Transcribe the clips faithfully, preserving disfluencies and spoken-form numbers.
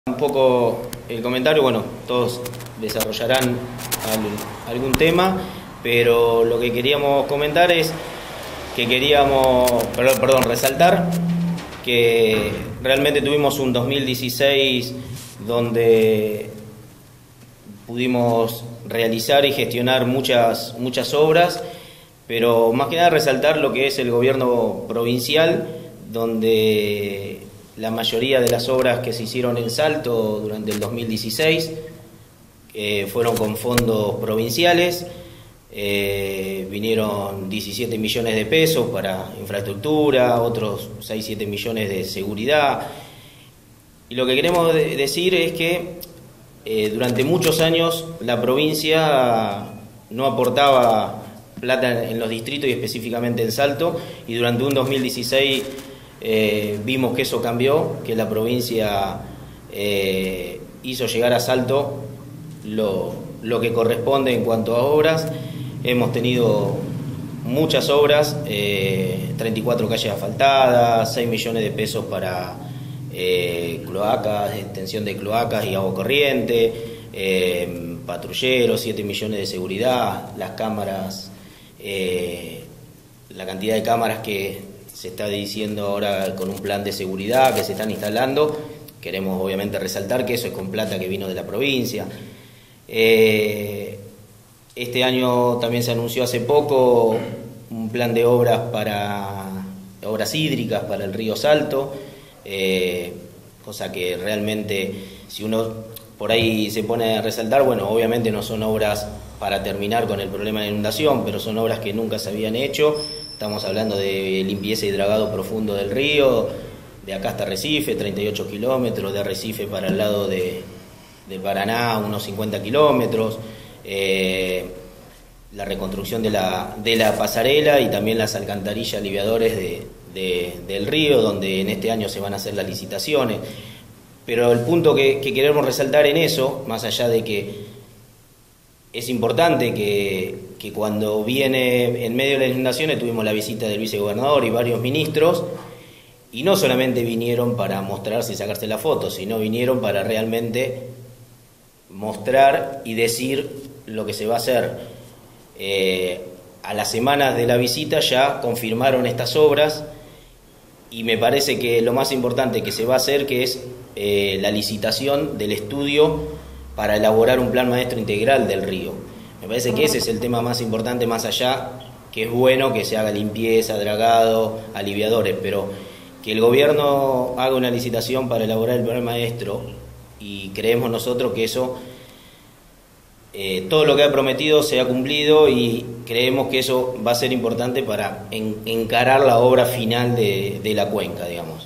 Un poco el comentario, bueno, todos desarrollarán al, algún tema, pero lo que queríamos comentar es que queríamos, perdón, perdón, resaltar que realmente tuvimos un dos mil dieciséis donde pudimos realizar y gestionar muchas, muchas obras, pero más que nada resaltar lo que es el gobierno provincial, donde la mayoría de las obras que se hicieron en Salto durante el dos mil dieciséis eh, fueron con fondos provinciales. Eh, vinieron diecisiete millones de pesos para infraestructura, otros seis siete millones de seguridad. Y lo que queremos de decir es que eh, durante muchos años la provincia no aportaba plata en los distritos y específicamente en Salto, y durante un dos mil dieciséis Eh, vimos que eso cambió, que la provincia eh, hizo llegar a Salto lo, lo que corresponde en cuanto a obras. Hemos tenido muchas obras, eh, treinta y cuatro calles asfaltadas, seis millones de pesos para eh, cloacas, extensión de cloacas y agua corriente, eh, patrulleros, siete millones de seguridad, las cámaras, eh, la cantidad de cámaras que se está diciendo ahora con un plan de seguridad que se están instalando. Queremos obviamente resaltar que eso es con plata que vino de la provincia. Eh, este año también se anunció hace poco un plan de obras para obras hídricas para el río Salto, eh, cosa que realmente, si uno por ahí se pone a resaltar, bueno, obviamente no son obras para terminar con el problema de inundación, pero son obras que nunca se habían hecho. Estamos hablando de limpieza y dragado profundo del río, de acá hasta Recife, treinta y ocho kilómetros, de Recife para el lado de, de Paraná, unos cincuenta kilómetros, eh, la reconstrucción de la, de la pasarela y también las alcantarillas aliviadores de, de, del río, donde en este año se van a hacer las licitaciones. Pero el punto que, que queremos resaltar en eso, más allá de que es importante que, que cuando viene en medio de las inundaciones tuvimos la visita del vicegobernador y varios ministros, y no solamente vinieron para mostrarse y sacarse la foto, sino vinieron para realmente mostrar y decir lo que se va a hacer. Eh, a las semanas de la visita ya confirmaron estas obras, y me parece que lo más importante que se va a hacer, que es eh, la licitación del estudio para elaborar un plan maestro integral del río. Me parece que ese es el tema más importante, más allá que es bueno que se haga limpieza, dragado, aliviadores, pero que el gobierno haga una licitación para elaborar el plan maestro, y creemos nosotros que eso, eh, todo lo que ha prometido se ha cumplido, y creemos que eso va a ser importante para en, encarar la obra final de, de la cuenca, digamos.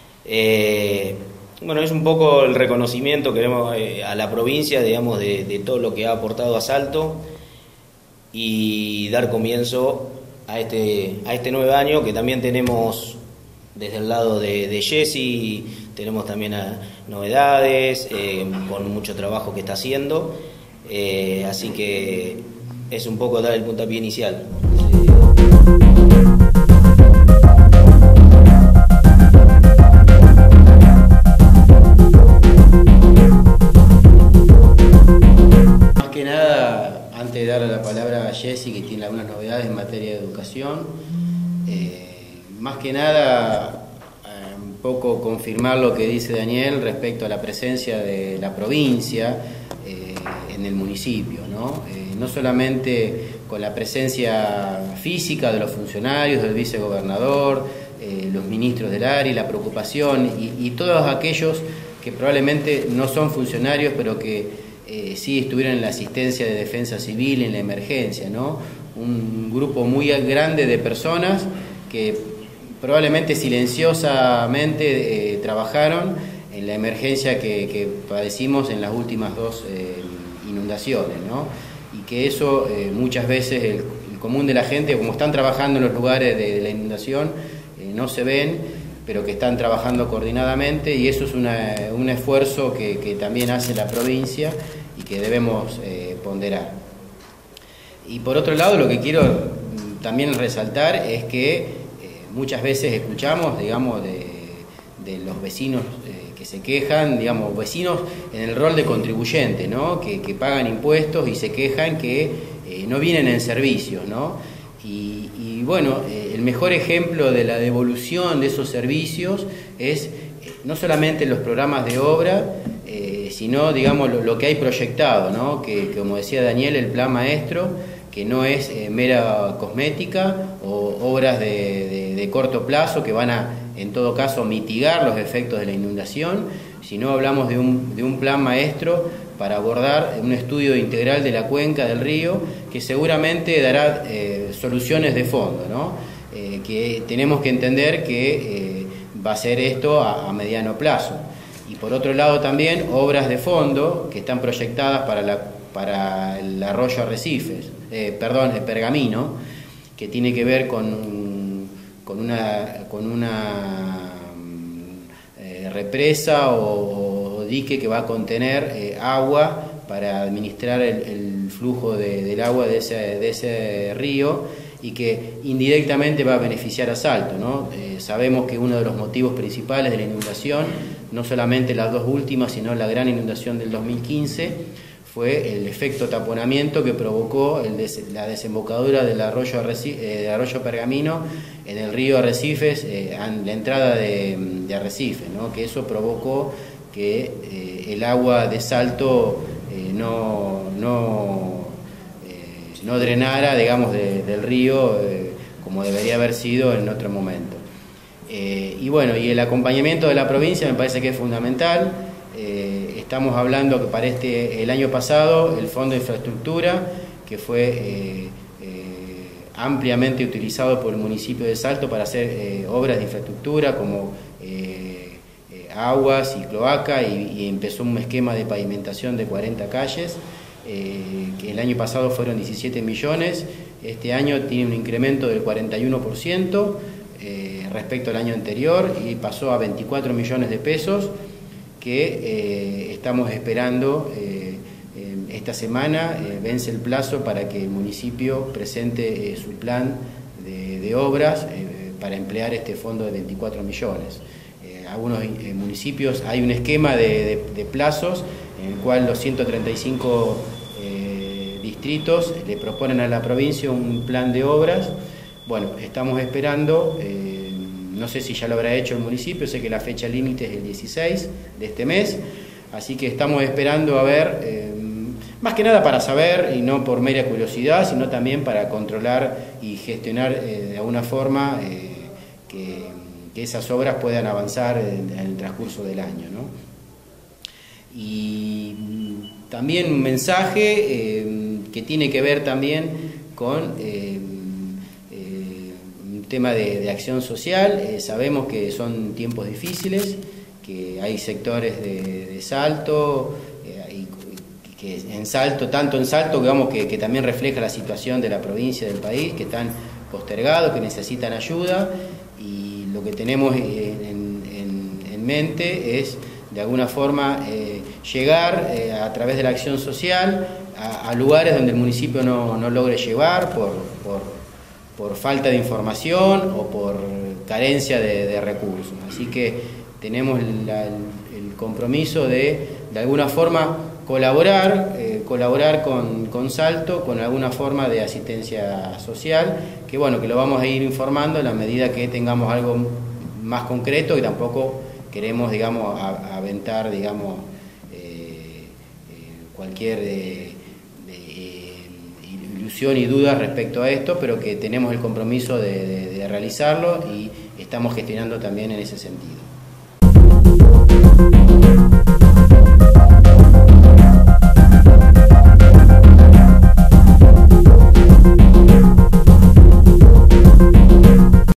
Eh, Bueno, es un poco el reconocimiento que queremos eh, a la provincia, digamos, de, de todo lo que ha aportado a Salto, y dar comienzo a este, a este nuevo año, que también tenemos desde el lado de, de Jessy, tenemos también a, novedades, eh, con mucho trabajo que está haciendo, eh, así que es un poco dar el puntapié inicial. Antes de darle la palabra a Jessy, que tiene algunas novedades en materia de educación, eh, más que nada eh, un poco confirmar lo que dice Daniel respecto a la presencia de la provincia eh, en el municipio, ¿no? Eh, no solamente con la presencia física de los funcionarios, del vicegobernador, eh, los ministros del área, la preocupación y, y todos aquellos que probablemente no son funcionarios, pero que Eh, sí estuvieron en la asistencia de defensa civil en la emergencia, ¿no? Un grupo muy grande de personas que probablemente silenciosamente eh, trabajaron en la emergencia que, que padecimos en las últimas dos eh, inundaciones, ¿no? Y que eso eh, muchas veces el, el común de la gente, como están trabajando en los lugares de, de la inundación, eh, no se ven, pero que están trabajando coordinadamente, y eso es una, un esfuerzo que, que también hace la provincia y que debemos eh, ponderar. Y por otro lado, lo que quiero también resaltar es que eh, muchas veces escuchamos, digamos, de, de los vecinos eh, que se quejan, digamos, vecinos en el rol de contribuyente, ¿no? Que, que pagan impuestos y se quejan que eh, no vienen en servicios, ¿no? Y, y bueno, eh, el mejor ejemplo de la devolución de esos servicios es eh, no solamente los programas de obra, eh, sino, digamos, lo, lo que hay proyectado, ¿no? Que, que, como decía Daniel, el plan maestro, que no es eh, mera cosmética o obras de, de, de corto plazo que van a, en todo caso, mitigar los efectos de la inundación, sino hablamos de un, de un plan maestro para abordar un estudio integral de la cuenca del río que seguramente dará eh, soluciones de fondo, ¿no? Eh, que tenemos que entender que eh, va a ser esto a, a mediano plazo. Y por otro lado también obras de fondo que están proyectadas para, la, para el arroyo Arrecifes, eh, perdón, el Pergamino, que tiene que ver con, con una, con una eh, represa o, o dique que va a contener eh, agua para administrar el, el flujo de, del agua de ese, de ese río y que indirectamente va a beneficiar a Salto, ¿no? Eh, sabemos que uno de los motivos principales de la inundación, no solamente las dos últimas, sino la gran inundación del dos mil quince, fue el efecto taponamiento que provocó el des la desembocadura del arroyo, Arrecife, eh, del arroyo Pergamino en el río Arrecifes, eh, la entrada de, de Arrecife, ¿no? Que eso provocó que eh, el agua de Salto eh, no... no no drenara, digamos, de, del río eh, como debería haber sido en otro momento. Eh, y bueno, y el acompañamiento de la provincia me parece que es fundamental. Eh, estamos hablando que para este, el año pasado, el Fondo de Infraestructura, que fue eh, eh, ampliamente utilizado por el municipio de Salto para hacer eh, obras de infraestructura como eh, eh, aguas y cloaca, y, y empezó un esquema de pavimentación de cuarenta calles, Eh, que el año pasado fueron diecisiete millones, este año tiene un incremento del cuarenta y uno por ciento eh, respecto al año anterior y pasó a veinticuatro millones de pesos que eh, estamos esperando. Eh, eh, esta semana eh, vence el plazo para que el municipio presente eh, su plan de, de obras eh, para emplear este fondo de veinticuatro millones. Eh, algunos eh, municipios hay un esquema de, de, de plazos en el cual los ciento treinta y cinco eh, distritos le proponen a la provincia un plan de obras. Bueno, estamos esperando, eh, no sé si ya lo habrá hecho el municipio, sé que la fecha límite es el dieciséis de este mes, así que estamos esperando a ver, eh, más que nada para saber, y no por mera curiosidad, sino también para controlar y gestionar eh, de alguna forma eh, que, que esas obras puedan avanzar en, en el transcurso del año, ¿no? Y también un mensaje eh, que tiene que ver también con eh, eh, un tema de, de acción social. Eh, sabemos que son tiempos difíciles, que hay sectores de, de Salto, eh, y, que en Salto, tanto en Salto, digamos, que, que también refleja la situación de la provincia, del país, que están postergados, que necesitan ayuda, y lo que tenemos en, en, en mente es de alguna forma eh, llegar eh, a través de la acción social a, a lugares donde el municipio no, no logre llevar por, por, por falta de información o por carencia de, de recursos. Así que tenemos la, el compromiso de de alguna forma colaborar, eh, colaborar con, con Salto, con alguna forma de asistencia social, que bueno, que lo vamos a ir informando en la medida que tengamos algo más concreto, y tampoco queremos, digamos, a, aventar, digamos, eh, eh, cualquier eh, de, eh, ilusión y duda respecto a esto, pero que tenemos el compromiso de, de, de realizarlo y estamos gestionando también en ese sentido.